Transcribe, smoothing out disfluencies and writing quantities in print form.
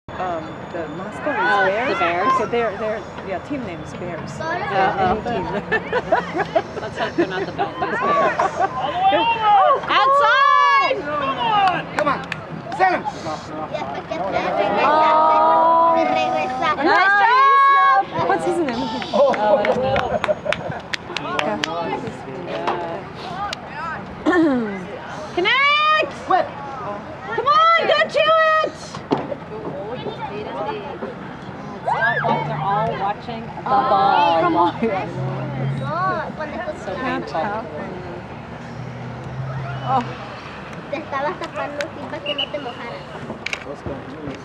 The mascot is Bears. The Bears. So their team name is Bears. Any team. Let's hope they're not the Falcons. Bears. Outside! Come on! Send him! Nice job! What's his name? Oh, I don't know. Connect! Whip! Come on, go to it! They're all watching the ball. Come on. So painful. Oh. Te estabas tapando así para que no te mojaras.